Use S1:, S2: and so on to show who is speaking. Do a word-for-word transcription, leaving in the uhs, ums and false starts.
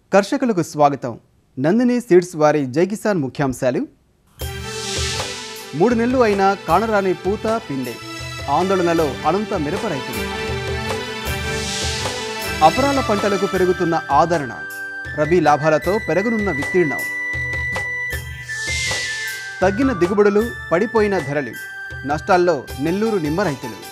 S1: కర్షకులకు స్వాగతం. నందిని సీడ్స్ వారి జైకిసాన్ ముఖ్యాంశాలు. మూడు నెలలు అయినా కానరాని పూత పిందె, ఆందోళనలో అనంత మిరప రైతులు. అపరాల పంటలకు పెరుగుతున్న ఆదరణ, రబీ లాభాలతో పెరగనున్న విస్తీర్ణం. తగ్గిన దిగుబడులు, పడిపోయిన ధరలు, నష్టాల్లో నెల్లూరు నిమ్మ రైతులు.